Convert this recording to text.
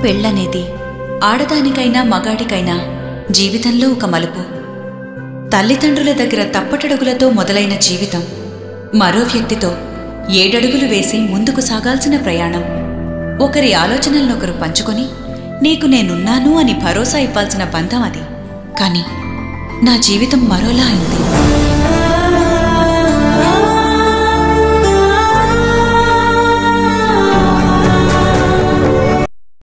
పెళ్ళనేది ఆడదానికైనా మగాడికైనా జీవితంలో ఒక మలుపు. తల్లిదండ్రుల దగ్గర తప్పటడుగులతో మొదలైన జీవితం మరో వ్యక్తితో 7 అడుగులు వేసి ముందుకు సాగాల్సిన ప్రయాణం. ఒకరి ఆలోచనలనొకరు పంచుకొని నీకు నేనున్నాను అని భరోసా ఇవ్వాల్సిన బంధం అది. కానీ నా జీవితం మరోలా అయింది.